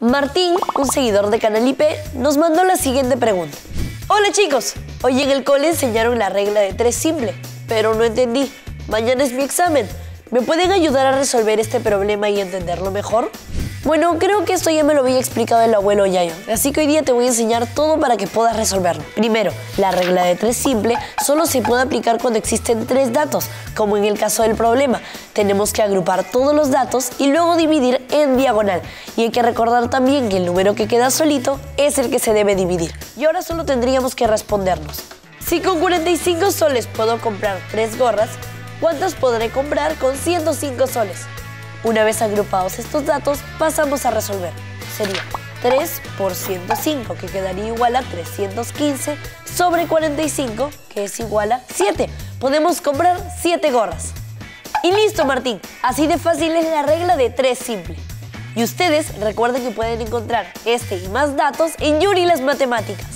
Martín, un seguidor de Canal IP, nos mandó la siguiente pregunta. Hola chicos, hoy en el cole enseñaron la regla de 3 simple, pero no entendí. Mañana es mi examen. ¿Me pueden ayudar a resolver este problema y entenderlo mejor? Bueno, creo que esto ya me lo había explicado el abuelo Yayo, así que hoy día te voy a enseñar todo para que puedas resolverlo. Primero, la regla de 3 simple solo se puede aplicar cuando existen 3 datos, como en el caso del problema. Tenemos que agrupar todos los datos y luego dividir en diagonal. Y hay que recordar también que el número que queda solito es el que se debe dividir. Y ahora solo tendríamos que respondernos. Si con 45 soles puedo comprar 3 gorras, ¿cuántas podré comprar con 105 soles? Una vez agrupados estos datos, pasamos a resolver. Sería 3 por 105, que quedaría igual a 315, sobre 45, que es igual a 7. Podemos comprar 7 gorras. Y listo, Martín. Así de fácil es la regla de 3 simple. Y ustedes recuerden que pueden encontrar este y más datos en Yuri las Matemáticas.